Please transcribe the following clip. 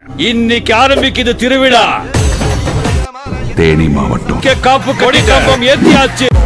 இன்னைக்கு ஆரம்பிக்குது திருவிழா. தேனி மாவட்டம் காப்பு கொடி கம்பம் ஏத்தியாச்சு.